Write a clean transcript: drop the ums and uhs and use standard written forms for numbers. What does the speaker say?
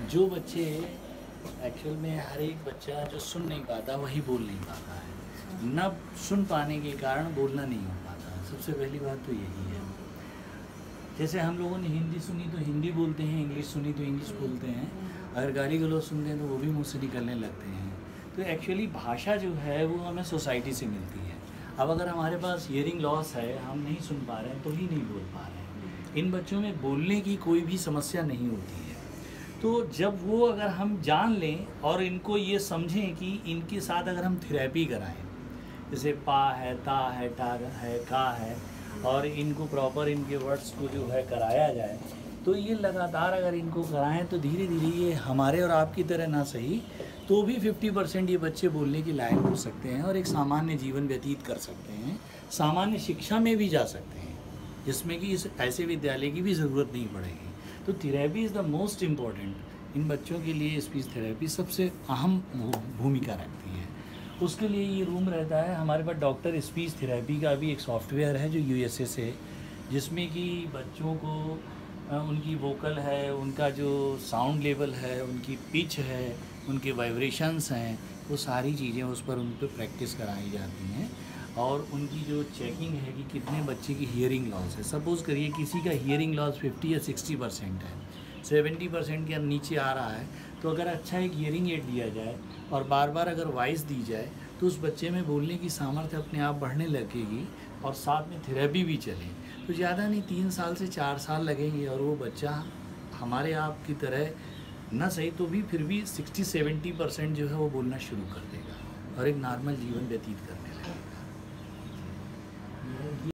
जो बच्चे एक्चुअल में हर एक बच्चा जो सुन नहीं पाता वही बोल नहीं पाता है, न सुन पाने के कारण बोलना नहीं हो पाता। सबसे पहली बात तो यही है। जैसे हम लोगों ने हिंदी सुनी तो हिंदी बोलते हैं, इंग्लिश सुनी तो इंग्लिश बोलते हैं, अगर गाली गलौज सुनते हैं तो वो भी मुँह से निकलने लगते हैं। तो एक्चुअली भाषा जो है वो हमें सोसाइटी से मिलती है। अब अगर हमारे पास हियरिंग लॉस है, हम नहीं सुन पा रहे हैं तो ही नहीं बोल पा रहे हैं। इन बच्चों में बोलने की कोई भी समस्या नहीं होती है। तो जब वो अगर हम जान लें और इनको ये समझें कि इनके साथ अगर हम थेरेपी कराएं, जैसे पा है, ता है, टा है, का है, और इनको प्रॉपर इनके वर्ड्स को जो है कराया जाए, तो ये लगातार अगर इनको कराएं तो धीरे धीरे ये हमारे और आपकी तरह ना सही तो भी 50% ये बच्चे बोलने के लायक हो सकते हैं और एक सामान्य जीवन व्यतीत कर सकते हैं, सामान्य शिक्षा में भी जा सकते हैं, जिसमें कि इस ऐसे विद्यालय की भी ज़रूरत नहीं पड़ेगी। तो therapy is the most important. इन बच्चों के लिए स्पीच थेरेपी सबसे अहम भूमिका रखती है। उसके लिए ये रूम रहता है। हमारे पास डॉक्टर स्पीच थेरेपी का भी एक सॉफ्टवेयर है जो यूएसए से, जिसमें कि बच्चों को उनकी वोकल है, उनका जो साउंड लेवल है, उनकी पिच है, उनके वाइब्रेशंस हैं, वो सारी चीज़ें उस पर उन पर प्रैक्टिस कराई जाती हैं। और उनकी जो चेकिंग है कि कितने बच्चे की हियरिंग लॉस है। सपोज़ करिए किसी का हियरिंग लॉस 50 या 60% है, 70% के नीचे आ रहा है, तो अगर अच्छा एक हियरिंग एड दिया जाए और बार बार अगर वॉइस दी जाए तो उस बच्चे में बोलने की सामर्थ्य अपने आप बढ़ने लगेगी और साथ में थेरेपी भी चले। तो ज़्यादा नहीं 3 साल से 4 साल लगेंगे और वो बच्चा हमारे आप की तरह ना सही तो भी फिर भी 60-70% जो है वो बोलना शुरू कर देगा और एक नॉर्मल जीवन व्यतीत करने लगेगा।